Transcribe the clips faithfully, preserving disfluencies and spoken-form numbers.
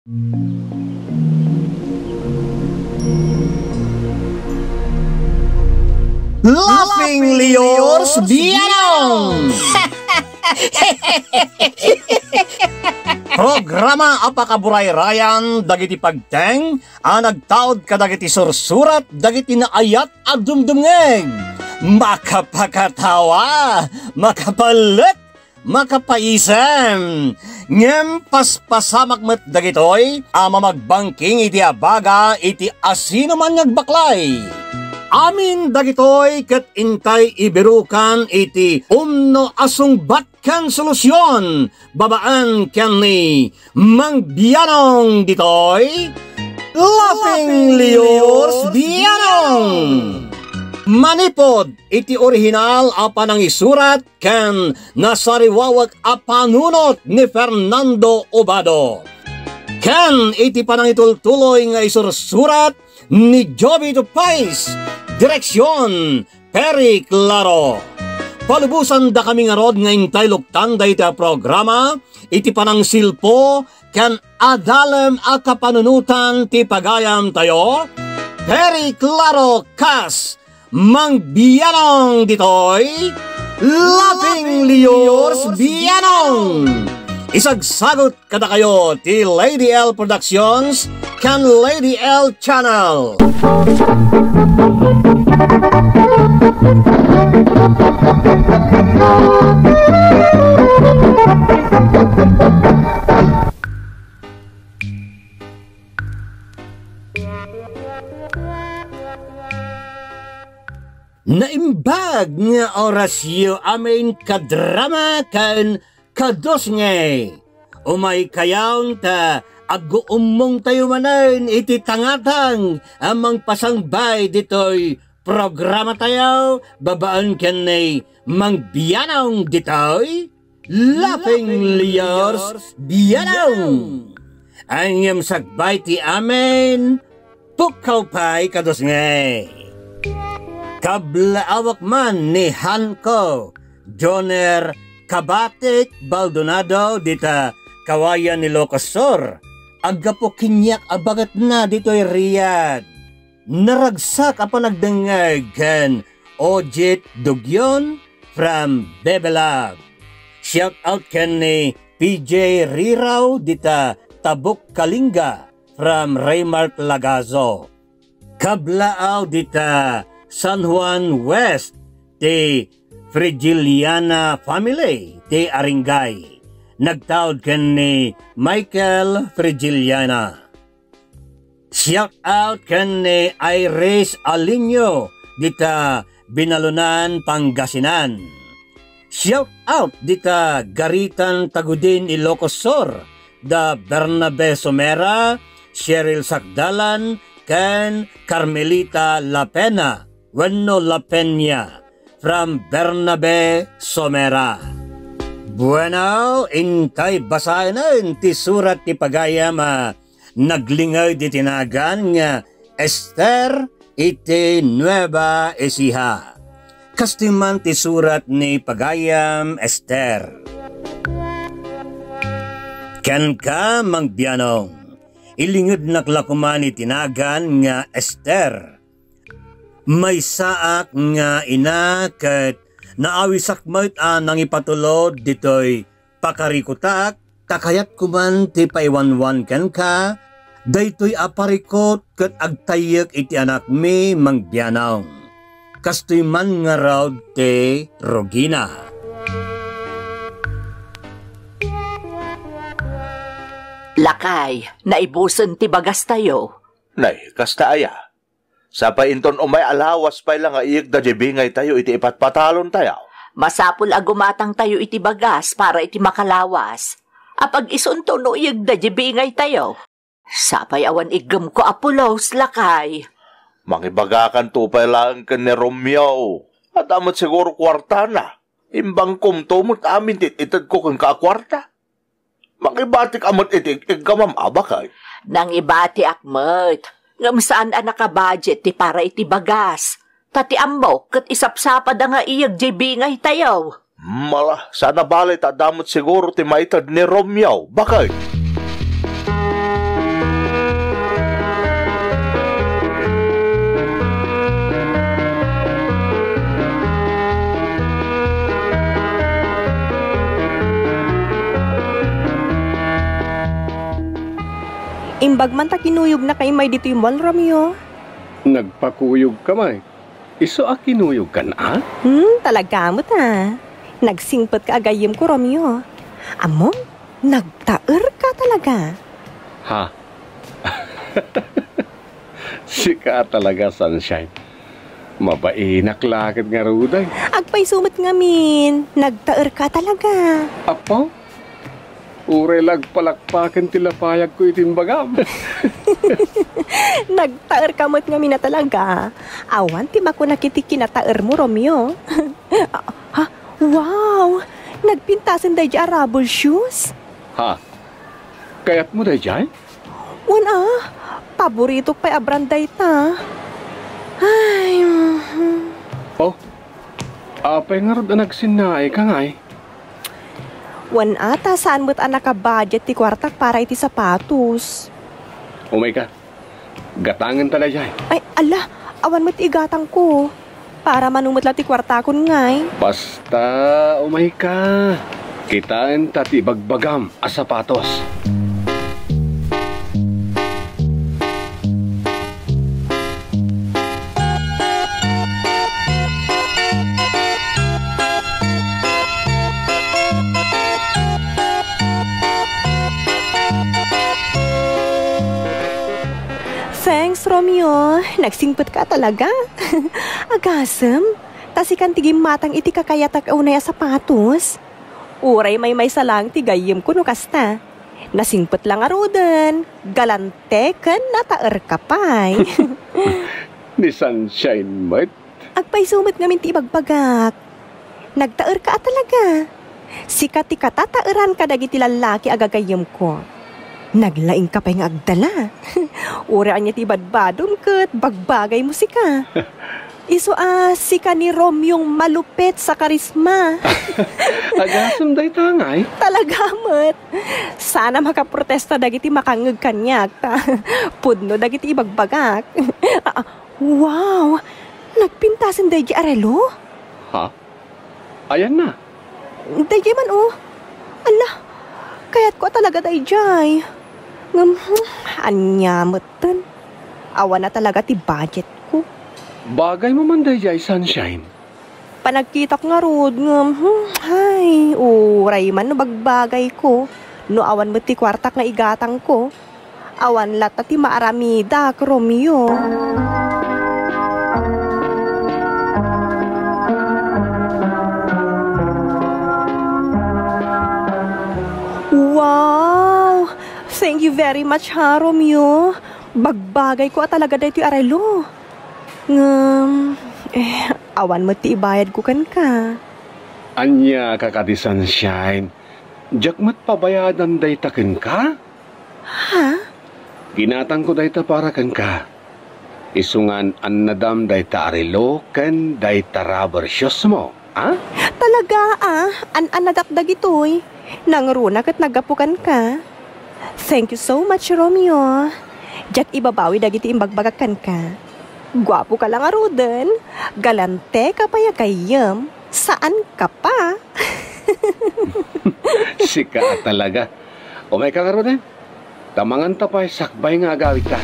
Laughing Leos Bianong! Programa apakaburay-rayan dagiti pagteng ang nagtaod kadagiti sursurat dagiti naayat at dumdumngeg. Makapakatawa, makapalit, makapaisem. Ngem paspasamak met dagitoy ama magbangking iti abaga iti asino man nagbaklay. Amin dagitoy ket intay ibirukan iti umno asong batkan solusyon babaan ken ni Mang Bianong ditoy Laughing Leos Bianong. Manipod iti orihinal a panang isurat ken nasariwawag a panunot ni Fernando Obado. Ken iti panang itultuloy nga isursurat ni Joby Tupais. Direksyon, Peri Claro. Palubusan da kami nga rod nga intay luktan da iti programa, iti panang silpo, kan adalem a kapanunutan ti pagayam tayo, Peri Claro Kas, Mang Bianong ditoy, Laughing Leos Bianong. Isagsagot kada kayo ti Lady L Productions kan Lady L Channel. Naimbag nga orasyo amin kadrama kan kados ngay. Umay kayaw ta aguumong tayo manan iti tangatang amang pasangbay ditoy programa tayo babaan ken ni Mang Bianong ditoy Laughing Leos Bianong. Anyam sagbay ti amen pukaw pa'y kados ngay. Kablaawak man ni Hanko Joner Kabatik Baldonado dita kawayan ni Locosor. Agga po kinyak abagat na dito'y Riyadh. Naragsak apa nagdangag kan Ojit Dugyon from Bebelab. Shout out kan ni P J Riraw dita Tabuk Kalinga from Raymart Lagazo. Kablaaw dita San Juan West ti Frigiliana family ti Aringay. Nagtaod ken ni Michael Frigiliana. Shout out ken ni Iris Alinyo dita Binalunan, Pangasinan. Shout out dita Garitan Tagudin Ilocosor da Bernabe Somera, Cheryl Sakdalan ken Carmelita Lapena Wenno Lapenya from Bernabe Somera. Bueno, intay basahin na ti surat ti pagayam uh, naglingay di tinagan nga Esther iti Nueva Ecija. Kastiman ti surat ni pagayam Esther. Ken ka Mang Bianong, ilingid naklakuman itinagan nga Esther. May saak nga ina ket naawisak mo't anang ipatulod ditoy pakarikutak takayat kuman ti paiwanwan ken ka daytoy aparikot ket agtayek iti anak mi Mang Bianong. Kastoy man nga raw ti Rogina. Lakay, naibuson ti bagas tayo. Nay, kasta aya. Sa painton umay alawas pa lang nga iyag da jibingay tayo iti ipatpatalon tayo. Masapul agumatang tayo iti bagas para iti makalawas. Apag isunto no iyag da jibingay tayo. Sapay awan igam ko apulos, lakay. Mangibagakan to pa lang ka ni Romeo. At amat siguro kwarta na. Imbang kumtumot amin tititad ko kang kakwarta. Mangibatik amat itig igkamam abakay. Nang ibati akmet. Ngam saan anak ka budget ti para iti bagas. Tati ammo kat isapsapad nga iyag jibingay tayo. Mala, sana balay ta damot siguro ti maitad ni Romeo. Bakay? Imbag man ta kinuyog na kay may dito yung mall, Romeo. Nagpakuyog ka may. Iso a kinuyog ka na? Hmm, talaga mo ta. Nagsingpot ka agayim ko, Romeo. Amo, nagtaer ka talaga. Ha? Sika talaga, Sunshine. Mabainak lakad nga ruday. Agpay sumot nga min, nagtaer ka talaga. Apo? Ure lagpalakpakan tilapayag ko itimbagam. Nagtaer ka mo't nga min na talaga. Awan, ti ba ko nakitiki na taer mo, Romeo? Ha? Wow! Nagpintasan day di arable shoes? Ha? Kayat mo day jay? Wan ah, paborito pa'y abranday ta. Ay, Oh, apay nga rin nagsinay ka nga eh. wan ata saan mo't anak ka budget ti kwartak para iti sapatos. Oh my God. Gatangan tala jay. Ay, ala, awan mo't igatang ko. Para manumot lang ti kwartakon ngay. Basta, umay ka. Kitaan tati bagbagam a sapatos. Thanks, Romeo. Nagsingpot ka talaga. Agasem. Tasikan tigim matang iti kakayatak unay a sapatos. Uray may may salang tigayim ko no kasta. Nasingpot lang arudan. Galante kan nataer ka pay. Ni Sunshine, mate. Agpay sumit ngamin ti ibagbagak. Nagtaer ka talaga. Sikat ti katataeran ka dagiti lalaki agagayim ko. Naglaing ka pa yung agdala. Uraan niya ti badbadon kat bagbagay musika. Iso ah, sika ni Romyong malupet sa karisma. Agasam day tangay. Talaga mat. Sana makaprotesta dagiti makangeg kanyak ta. Pudno dagiti ibagbagak. Ah, wow! Nagpintasan day di arelo? Ha? Ayan na. Day di man oh. Ala, kayat ko talaga day jay. Ngam, anyamatan. Awa na talaga ti budget ko. Bagay mo man day jay, Sunshine. Panagkita ko nga rod, ngam, hmm, ay, uray man no bagbagay ko. No awan mo ti kwartak nga igatang ko. Awan lata ti maaramida, Romeo. Wow! Thank you very much ha, Romeo. Bagbagay ko at talaga dito arelo. Ngam, eh, awan mo ti ibayad ko kan ka. Anya ka ka di Sunshine. Jakmat pabayadan day taken ka? Ha? Ginatang ko day ta para kan ka. Isungan an nadam day ta arelo ken day ta rubber shoes mo. Ha? Talaga ah, an-anadakdag ito'y. Nangrunak at nagapukan ka. Thank you so much, Romeo. Jak ibabawi dagiti imbagbagakan ka. Gwapo ka lang arudan. Galante ka pa yakayam. Saan ka pa? Sika talaga. O may kangaro din. Tamangan tapay sakbay nga agawit ta.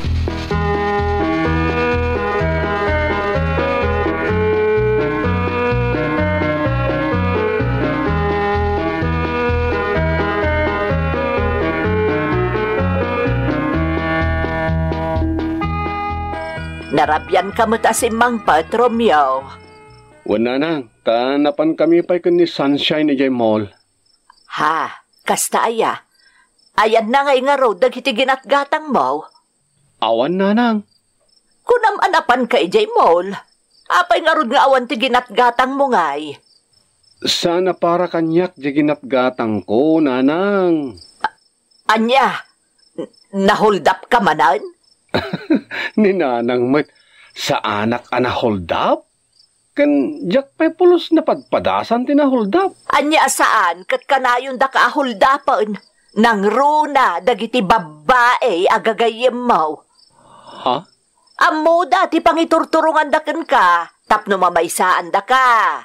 Narabyan ka mo ta si Mang Pat, Romeo. Wala na. Tanapan kami pa'y kan ni Sunshine ni Jay Mall. Ha, kasta aya. Ayan na ngay nga road dagiti ginatgatang mo. Awan na nang. Kunam anapan ka ijay Mall. Apay nga rod nga awan ti ginatgatang mo ngay. Sana para kanyak di ginatgatang ko, nanang. Anya, n- nahold up ka manan? Ni nanang met, sa anak ana hold up? Kan jak pa'y pulos na padpadasan ti na hold up. Anya saan kat kanayon da ka hold upan? Nang runa dagiti babae agagayem mo. Ha? Amo dati pangiturturungan daken ka, tapno mamaysaan da ka.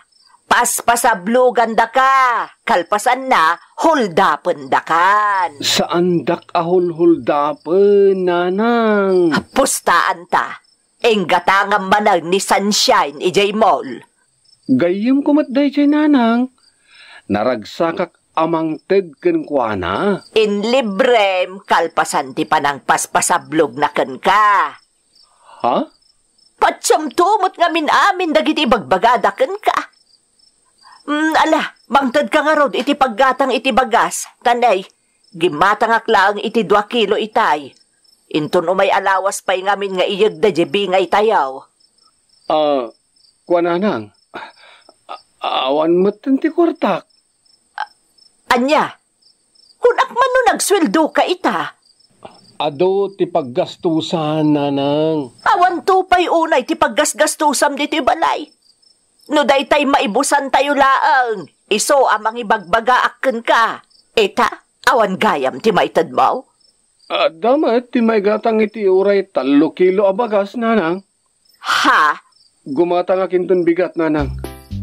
Paspasablugan da ka. Kalpasan na, huldapen da kan. Saan dak ahul-huldapen, nanang? Pustaan ta. Enggatangam manag ni Sunshine, ijay mall. Gayem kumatday jay, nanang. Naragsakak amang ted ken kuana. In librem, kalpasan ti panang paspasablog na ken ka. Ha? Patsam tumot nga min amin dagiti bagbagada ken ka. Mm, ala, mangtad ka nga rod iti paggatang iti bagas. Tanay, gimatangak lang iti dua kilo itay. Inton umay alawas pa'y ngamin nga iyag da jebi nga itayaw. Ah, uh, kuananang. Awan matan ti kwartak. Anya, kunak man no nagsweldo ka ita. Ado ti paggastusan, nanang. Awan tupay unay ti paggasgastusam diti balay. No daytay maibusan tayo laang. Iso amang ibagbagaakken ka. Eta, awan gayam ti maitad mo? Ah, damat ti may gatang iti uray talo kilo abagas, nanang. Ha? Gumatang akin bigat, nanang.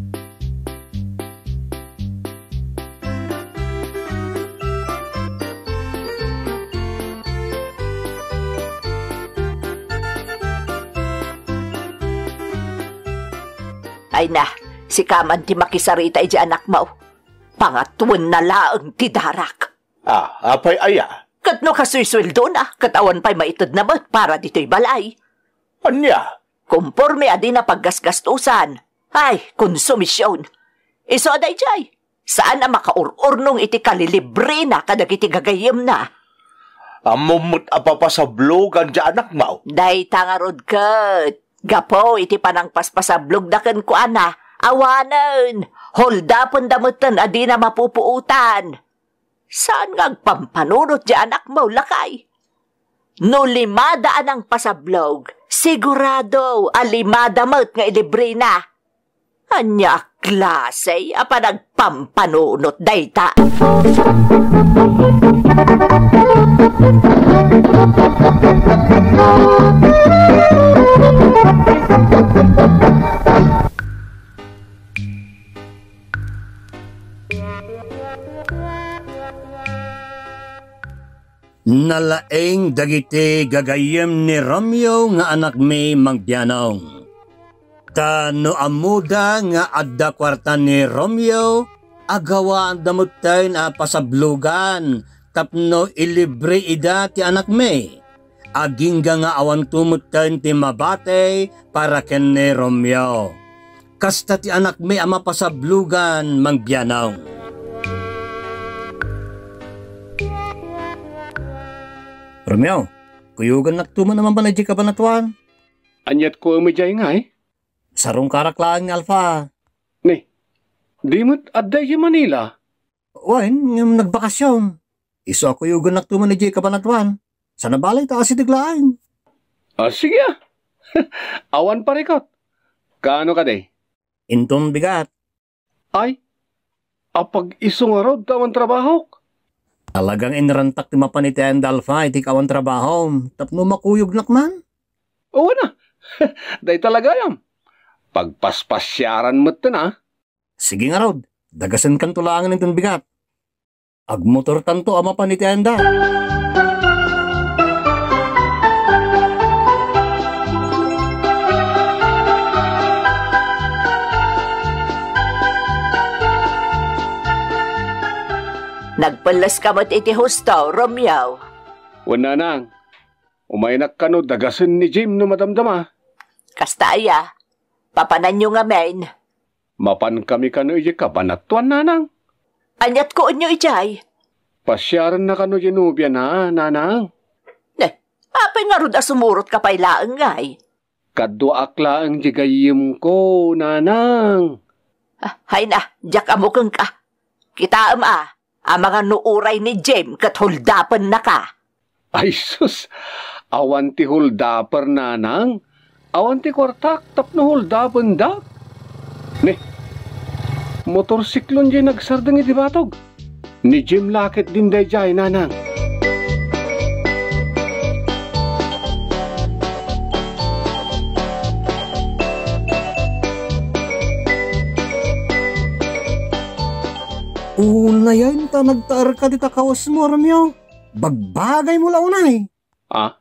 Ay na, si kaman ti makisarita iti anak mo. Pangatuan na laang ti darak. Ah, apay aya. Kat no kasuysweldo na, katawan pa'y maitad na ba't para dito'y balay. Anya? Kumporme adi na paggasgastusan. Ay, konsumisyon. Iso aday jay, saan na makaururnong iti kalilibre na kadag iti gagayim na? Amumut apapasablogan di anak mo. Day tangarod kat. Gapo, iti panang paspasablog da ken ko ana. Awanan, holdapon damutan adi na mapupuutan. Saan ngagpampanunot di anak mo lakay? No limadaan ang pasablog, sigurado alimada mo't nga ilibre na. Anya klase, apa nagpampanunot dayta. Nalaeng dagiti gagayem ni Romeo nga anak may mangbianong. Kano amuda nga adda kwarta ni Romeo, agawa ang damutay na pasablugan, tapno ilibre ida ti anak may. Agingga nga awan tumutay ti mabate para ken ni Romeo. Kasta ti anak may ama pasablugan mangbianong. Romeo, kuyugan naktuman naman ba na di ka ba natuan? Anyat ko umijay nga eh. Sarong karaklaan ng Alpha. Ne, di mo't adday di Manila. Wain, ngayong nagbakasyon. Iso ako yugan naktuman na di ka ba natuan. Sana balay ta kasi tiglaan. Ah, sige ah. Awan parikot. Kaano ka day? Inton bigat. Ay, apag isong arod tawan trabaho. Talagang inrantak ti mapanitian dalfa iti kawan trabaho. Tapno makuyog nakman. Oo na. Day talaga yam. Pagpaspasyaran mo't na. Sige nga rod. Dagasan kan tulangan itong bigat. Agmotor tanto ama panitian da. Nagpalas ka mo't iti husto, Romeo. Wala nang. Umaynak ka no dagasan ni Jim no madamdama. Kasta aya, papanan nyo nga men. Mapan kami ka no iji kabanatuan, nanang. Anyat ko nyo ijay. Pasyaran na ka no ginubya na, nanang. Eh, apay nga rod asumurot ka pa'y laang ngay. Kadwa akla ang jigayim ko, nanang. Ah, hay na, jak amukang ka. Kitaam ah. Ang mga nuuray ni Jem kat huldapan na ka. Ay sus, awan ti huldaper nanang. Awan ti kwartak tap no huldapan dak. Ne, motorsiklon dyan nagsardang iti batog. Ni Jem lakit din day jay nanang. ta nagtaar ka dita kawas mo, Romeo. Bagbagay mo launay. Ah?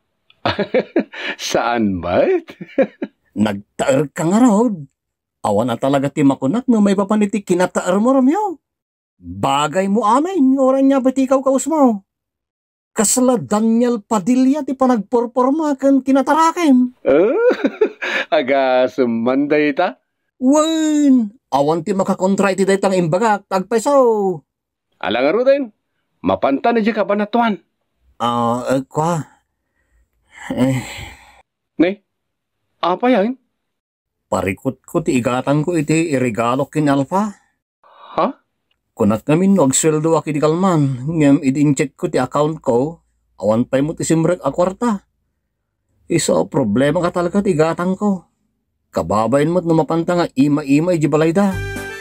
Saan ba? Nagtaar ka nga raw. Awan na talaga ti makunat no may papaniti kinataar mo, Romeo. Bagay mo amin, oran niya ba't ikaw kawas mo? Kasla Daniel Padilla ti panagporporma kan kinatarakin. Oh, aga sumanday ta? Wen, awan ti makakontray ti daytang imbagak, tagpaisaw. Alang aro din, mapanta na di ka banatuan. Ah, uh, kwa. Eh, Ne, apa yan? parikot ko ti igatan ko iti irigalo kin Alpha. Ha? Kunat namin no agsweldo aki di kalman, ngem idin-check ko ti account ko, awan pa'y mo ti simrek a kwarta. Iso problema ka talaga ti igatan ko. Kababayin mo't numapanta nga ima-ima iji balayda.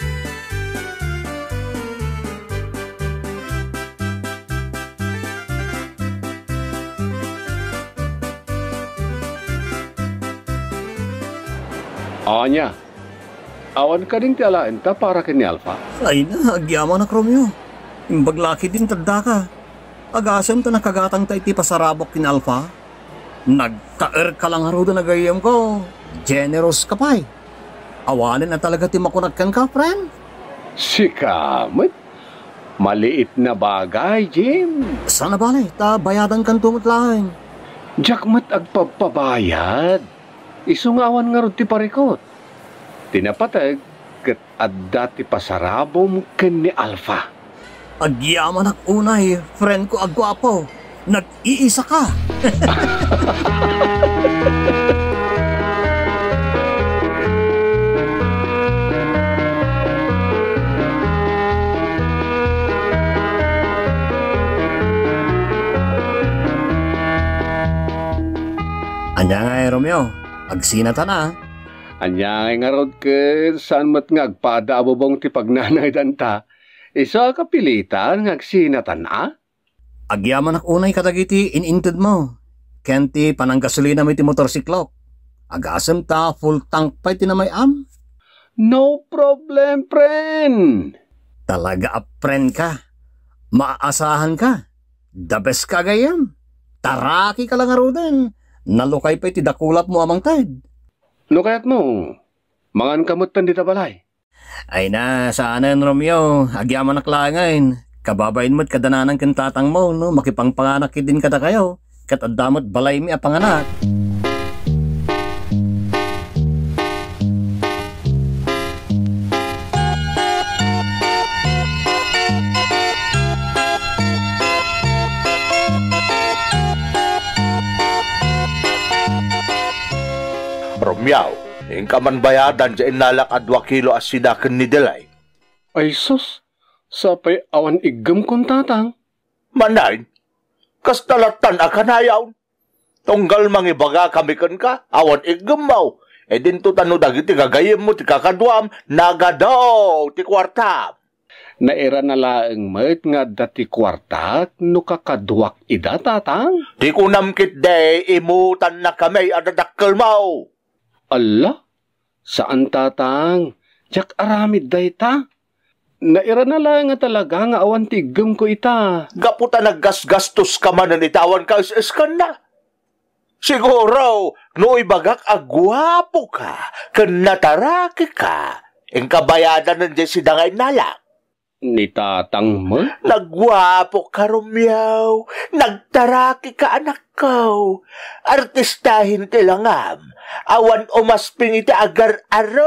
Anya, awan ka din ti alain ta para kini Alpha. Ay na, agyaman na Romeo. Imbaglaki din tadda ka. Agasem ta nakagatang ta iti pasarabok kin Alpha. Nagtaer ka lang harudo na gayam ko. Generous ka pa'y. Awanin na talaga ti makunagkan ka, friend. Si Kamet, maliit na bagay, Jim. Sana balay, ta bayadan kan tumot lang. Jakmat agpapabayad. Isungawan nga ron ti parikot. Tinapatag kat adda ti pasarabom ken ni Alpha. Agyaman ak unay, friend ko agwapo. Nag-iisa ka. Anya nga eh, Romeo. Agsinata na. Anya nga rod ke saan mat nga agpada abobong ti pagnanay danta. Isa kapilitan ngagsinatan a? Agyaman ak unay kadagiti ininted mo. Kenti pananggasolina mo iti motorsiklok. Agasem ta full tank pa iti na may am. No problem, friend. Talaga a friend ka. Maaasahan ka. The best ka gayam. Taraki ka lang arudan. Nalukay pa iti dakulap mo amang tide. No kayat mo, mangan kamutan dita balay. Ay na, saanan Romeo, agyaman naklangain. Kababain mo't kadananan ken tatang mo, no? Makipangpanganak din kada kayo. Kat addamot balay mi a panganak. Romeo, yung kaman bayadan dyan nalak adwa kilo as sidakan ni Delay. Ay sus, sapay awan igam kong tatang. Manayin, kas talatan akanayaw. Tunggal mangibaga kami kan ka, awan igamaw. E din to tano dagiti gagayim mo, ti kakadwam, nagadaw, ti kwarta. Naira na laeng met nga dati kwartak no kakadwak ida tatang. Di ko namkit de, imutan na kami adadakkel mo. Ala, saan tatang? Tiyak aramid day ta. Naira na lang nga talaga nga awan tigam ko ita. Gaputa naggasgastos ka man na nitawan ka is ka na. Siguro, no ibagak agwapo ka, kan nataraki ka, ang kabayadan ng si Dangay Nalak. Ni tatang mo? Nagwapo ka, Romeo. Nagtaraki ka, anak ko. Artistahin tilangam. Awan umasping iti agar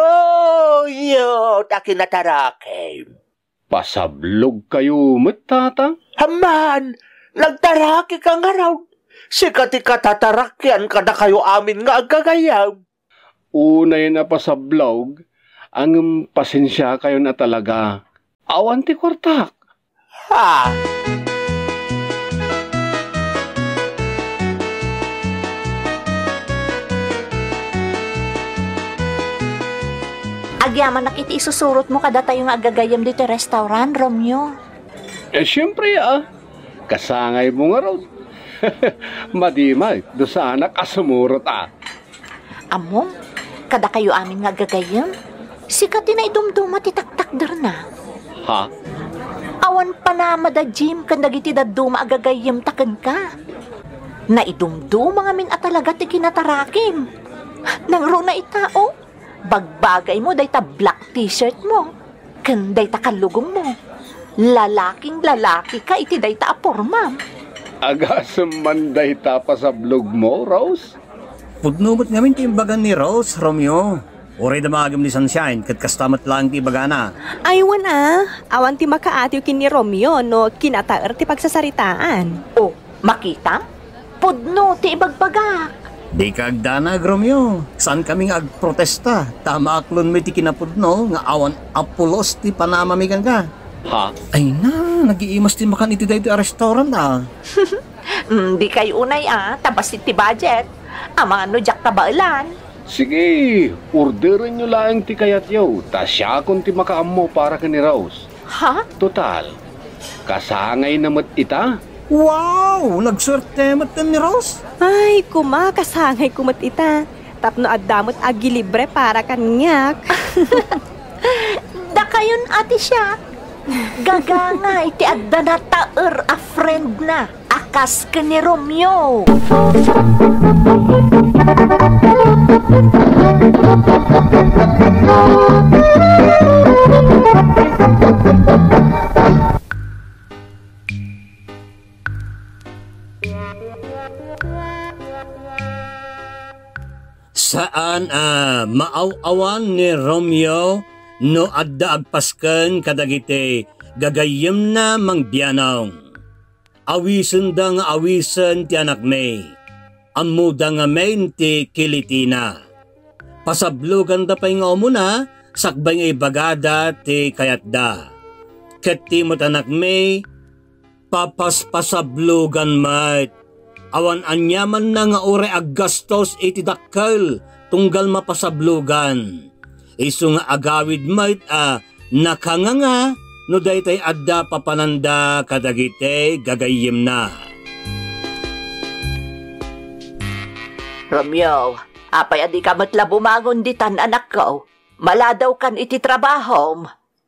aroyo taki nataraki. Pasablog kayo mo, tatang? Haman, nagtaraki ka nga raw. Sikat ikatatarakyan kada kayo amin nga agagayaw. Unay na pasablog, ang pasensya kayo na talaga. Awan ti kwartak. Ha? Agyaman na kiti isusurot mo kada tayo nga agagayam dito restaurant, Romeo. Eh, siyempre ah. Kasangay mo nga raw. Madimay, do sa anak asumurot ah. Amo, kada kayo amin nga agagayam, sikati na idumduma ti taktakder na. Ha? Awan awan panamada Jim kan dagiti daduma agagayem taken ka. Naidumduma nga min atalaga ti kinatarakim. Nang runa itao, bagbagay mo day ta black t-shirt mo. Kan day ta kalugong mo. Lalaking lalaki ka iti day ta apormam. Agasam man day tapa sa blog mo, Rose? Pudnumot ngamin ti imbagan ni Rose, Romeo. Uri damagam ni Sunshine, kat kastamat lang ti bagana. Aywan ah, awan ti makaatiw kin ni Romeo no kinataer ti pagsasaritaan. O, makita? Pudno ti ibagbagak. Di kagdanag, Romeo. Saan kaming agprotesta? Tama aklon may ti kinapudno nga awan apulos ti panamamigan ka. Ha? Ay na, nag-iimas ti makan iti dahi ti restaurant ah. mm, di kayo unay ah, tabas ti budget. Ang mga nujak tabailan. Sige, orderin nyo lang ti kayat yaw. Ta siya kung ti makaamo para ka ni Rose. Ha? Total, kasangay namat ita. Wow! Nagswerte mat ni Rose. Ay, kuma, kasangay kumat ita. Tapno addamot agilibre para kanyak. Da kayon ati siya. Gaganga iti adda na taer a friend na. Akas ka ni Romeo. Saan ah, maaw-awan ni Romeo no adda agpasken kadagiti gagayem na mangbianaw. Awisen da nga awisen ti anak May. Ammo da nga main ti kilitina. Pasablugan da pa'y nga umuna sakbay nga ibagada ti kayat da. Ket ti mo't anak May papaspasablugan mat. Awan anyaman na nga ure aggastos iti dakkel tunggal mapasablugan. Isu nga agawid might a nakanganga no daytay adda papananda kadagite gagayem na. Romeo, apay adi ka matla bumangon ditan anak ko. Maladaw kan iti trabaho.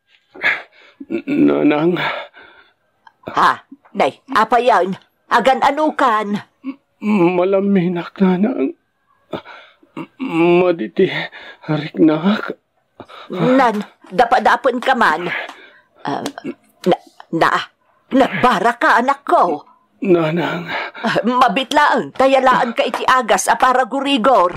Nanang, Ha? Nay, apay yan. Agan anukan. malaminak nanang. Maditi, hariknak. Nan, dapadapon ka man. Uh, na, na, nagbara ka anak ko. Nanang, Uh, mabitlaan, tayalaan ka iti agas a para gurigor.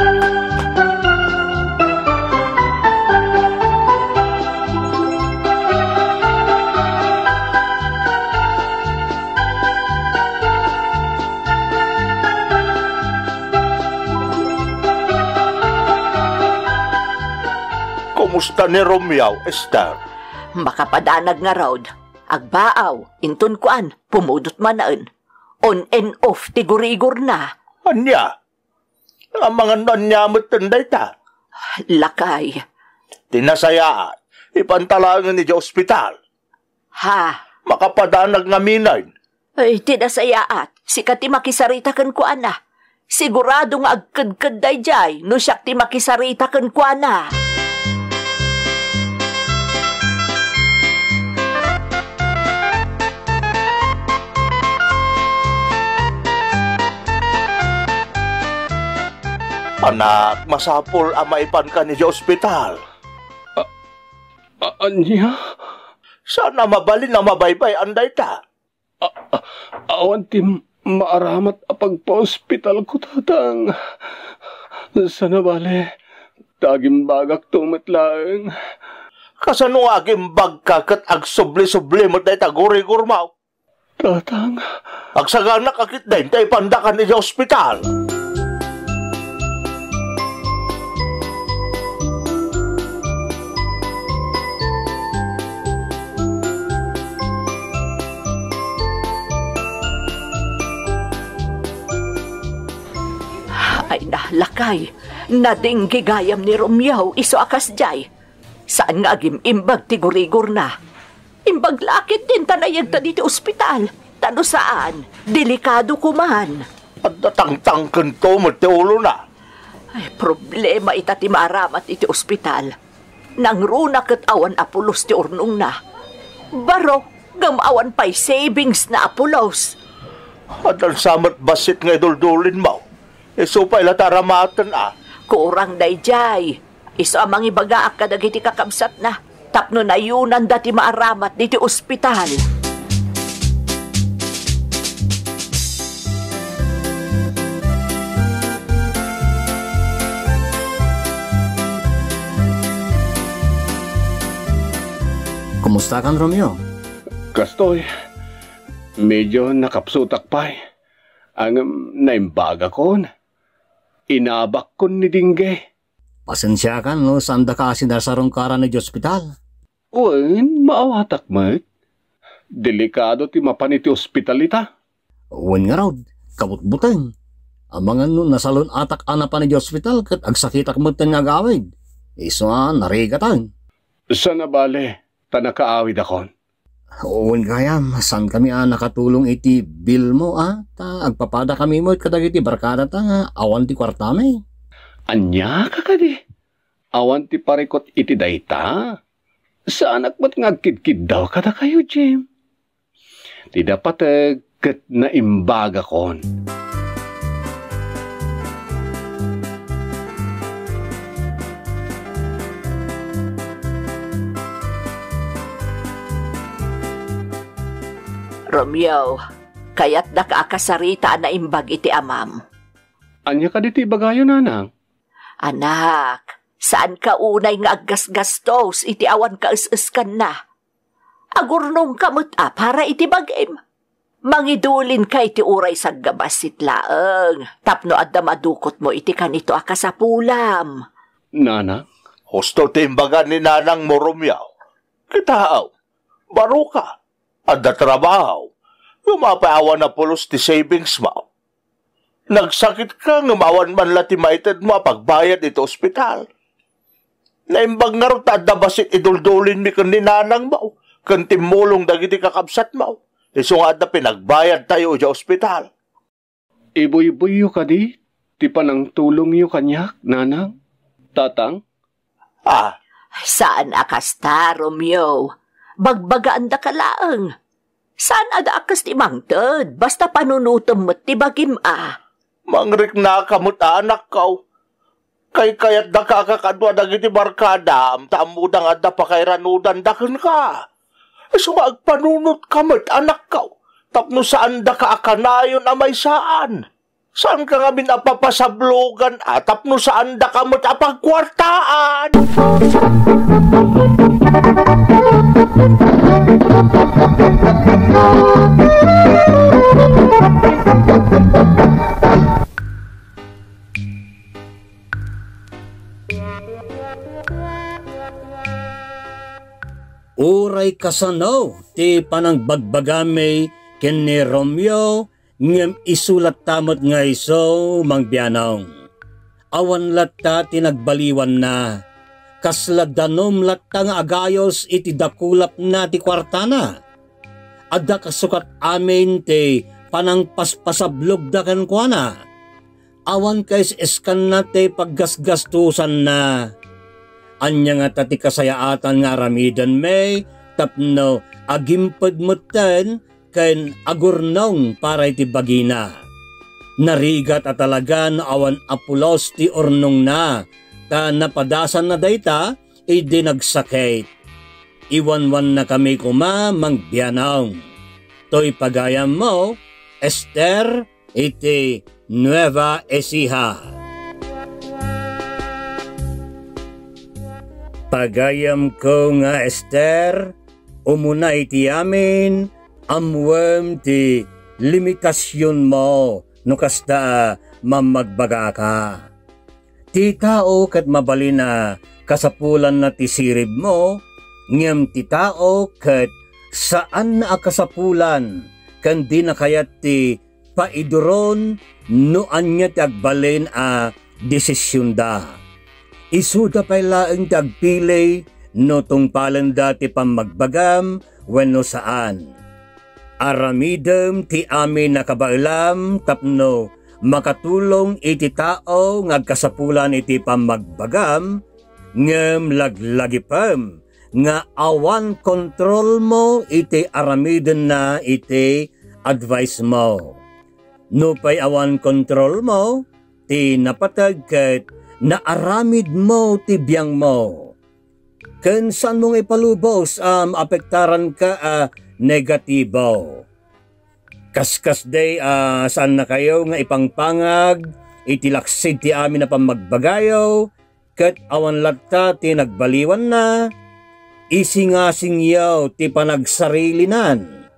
Kumusta ni Romeo, Esther? Makapadanag nga road. Agbaaw, intun kuan, pumudot manaan. On and off ti gurigor na. Anya? Ang mga nanyamot tanday ta. Lakay. Tinasayaan, ipantalangan ni di ospital. Ha? Makapadanag nga minay. Ay, tinasayaat. Sikat ti makisarita kan kuan na. Sigurado nga agkad-kad day jay, no siyak ti makisarita kan kuan na. Anak, masapol ang maipan ka ni di ospital. a- anya? Sana mabalin na mabaybay anday ta. Awan ti maaramat a pagpa-hospital ko tatang. Sana bale, tagim bagak tumit lang. Kasano agim bagka kat ag subli-subli mo tayo taguri-gurmaw. Tatang, Agsagana kakit din tayo pandakan ni di ospital. Ay na, lakay. Nading gigayam ni Romeo iso akas jay. Saan nga agim imbag ti gurigor na? Imbag lakit din tanayag ta dito ospital. Tano saan? Delikado kuman. At natangtangkan to mo ti ulo na. Ay, problema ita ti maaramat iti ospital. Nang runa kat awan apulos ti urnong na. Baro, Gamawan pa'y savings na Apulos. Adan samat basit nga iduldulin mo. Iso pa ilataramatan ah. Kurang dayjay. Iso amang ibagaak ka dagiti kakabsat na. Tapno na yunan dati maaramat diti ospital. Kumusta kan, Romeo? Kastoy, medyo nakapsutak pa eh. Ang um, naimbaga ko na. Inabak ko ni Dingge. Pasensya kan, no? Sanda ka sinasarong kara na di ospital. Uwan, maawatak mo. Delikado ti mapaniti ospital ita. Uwan nga raw, kabut-buteng. Ang mga nun nasalon atak ana pa na di ospital kat agsakitak mo ten nga gawid. Iso nga, narigatan. Sana bale, tanakaawid akon. Uwan kayam, saan kami ah, nakatulong iti bill mo ah? Ta, agpapada kami mo kadag iti barkada ta nga, awan ti kwartami. Anya ka kadi? Awan ti parikot iti dayta? Saan akmat ngagkidkid daw kada kayo, Jim? Ti dapat eh, kat na imbaga kon. Romeo, kaya't nakaakasarita na imbag iti amam. Anya ka diti bagayo, nanang? Anak, saan ka unay nga aggasgastos iti awan ka is-iskan na? Agurnong kamot a para iti bagim. Mangidulin ka iti uray sa gabasit laeng. Tapno adda madukot mo iti kanito akasapulam. Nanang? Husto timbagan ni nanang mo, Romeo. Kitaaw, baro ka. Adda trabaho. Yumapayawan na pulos ti savings mo. Nagsakit ka, ngumawan man lati maited mo pagbayad ito ospital. Naimbag nga rin adda basit iduldulin mi kan ninanang mo. Kan timulong dagiti kakabsat mo. Iso nga adda pinagbayad tayo sa ospital. Iboy-boy yu ka di? Ti panang tulong yu kanyak, nanang? Tatang? Ah, Saan akasta, Romeo? Bagbagaan da ka laeng. Saan ada akas ti mangted? Basta panunutom mo't ti bagim ah. mangrik na kamot anak kaw. Kay kayat da ka kakadwa dagiti barkada, am taamudang adda pa kay ranudan daken ka. So agpanunot kamot anak kaw. Tapno saan da ka akanayon amay saan? Saan ka nga minapapasablogan at tapno saan da kamot apagkwartaan? Uray kasano ti panangbagbagamay ken ni Romeo ngem isulat tamot nga iso mangbianong. Awan latta tinagbaliwan na, kasla danom latta nga agayos iti dakulap na ti kwartana. Adda kasukat amin ti panangpaspasablog da ken kuana. Awan kays eskan na ti paggasgastusan na. Anya nga tati kasayaatan nga ramidan may tapno agimpad mutan ken agurnong para iti bagina. Narigat at talagan awan apulos ti ornong na ta napadasan na dayta idi nagsakit. Iwanwan na kami kuma mangbianaw. To'y pagayam mo, Esther iti Nueva Ecija. Pagayam ko nga Esther, umuna iti amin, amwem ti limitasyon mo, no kasta mamagbaga ka. Ti tao kat mabali na kasapulan na ti sirib mo, ngem ti tao kat saan na akasapulan, kan di na kayat ti paiduron, no anya ti agbalin a desisyon da. Isuda pa'y laeng tagpilay no tungpalan dati pamagbagam wenno saan. Aramidem ti amin nakabailam tapno makatulong iti tao ngagkasapulan iti pamagbagam ngem laglagipam nga awan kontrol mo iti aramiden na iti advice mo. No pay awan kontrol mo, ti napatag ket naaramid mo ti biyang mo. Ken saan mong ipalubos am um, apektaran ka uh, negatibo. Kaskas day uh, saan na kayo nga ipangpangag, itilaksid ti amin na pamagbagayo, ket awan latta ti nagbaliwan na, isingasing yaw ti panagsarilinan.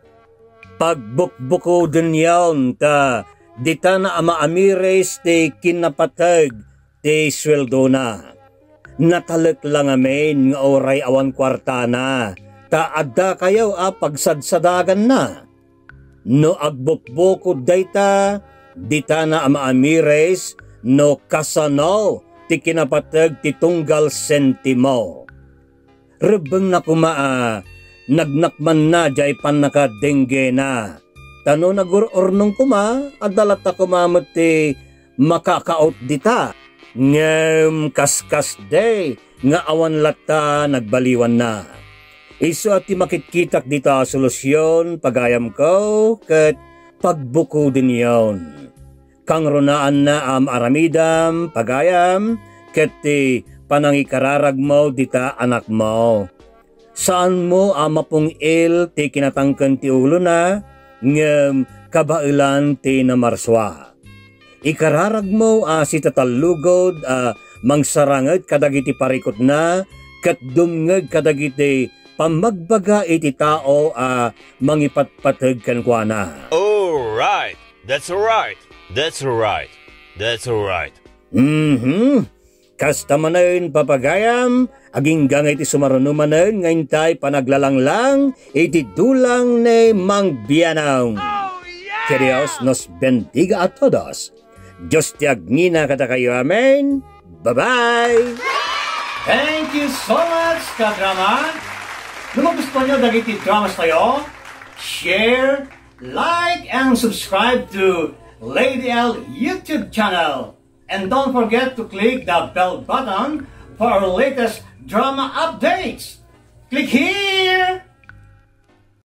Pagbukbuko din yawn ta, dita na ama amires ti kinapatag ti sweldo na. Natalek lang amin nga oray awan kwarta na, ta adda kayo a pagsadsadagan na. No agbukbukod dayta, dita na ama amires, no kasano ti kinapatag ti tunggal sentimo. Rebeng na kumaa, nagnakman na jay pan nakadengge na. Tano nagururnong kuma, adalat na kumamot ti makakaot dita. Ngem kaskas day, nga awan lata nagbaliwan na. Iso at ti makitkitak dita solusyon, pagayam ko, ket pagbuko din yon. Kang runaan na am aramidam, pagayam, ket ti panangikararag mo dita anak mo. Saan mo amapong il ti kinatangken ti ulo na, ngem kabailan ti namarswa. Ikararag mo uh, si tatalugod, uh, mangsaranget kadagiti parikot na, kat dumngeg kadagiti pamagbaga iti tao uh, mangipatpateg kankwana. Oh, right. That's right. That's right. That's right. Mm-hmm. Kasta manayon papagayam, aging gangay iti sumarunumanen, ngayon tay panaglalanglang, iti dulang ni Mang Bianaw. Oh, yeah! Que Dios nos bendiga a todos. Diyos ti agnina kada kayo, amen. Bye-bye! Thank you so much, kadrama. Kung gusto nyo dagiti dramas tayo, share, like, and subscribe to Lady L YouTube channel. And don't forget to click the bell button for our latest drama updates. Click here!